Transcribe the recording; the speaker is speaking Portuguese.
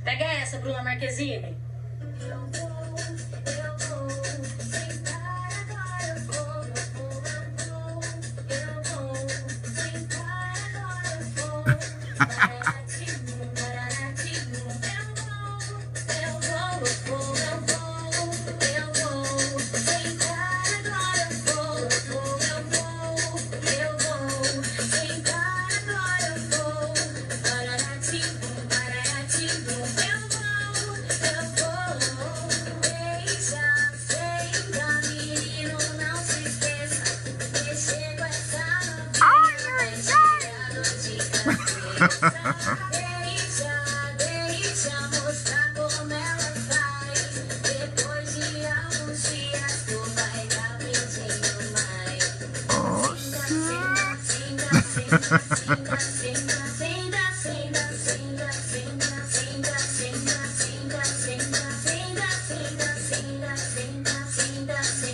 Pega essa, Bruna Marquezine. Deixa mostrar como ela faz. Depois de alguns dias tu vai dar beijinho mais. Senta, senta, senta, senta, senta, senta, senta, senta, senta, senta, senta, senta, senta, senta, senta, senta, senta, senta, senta, senta.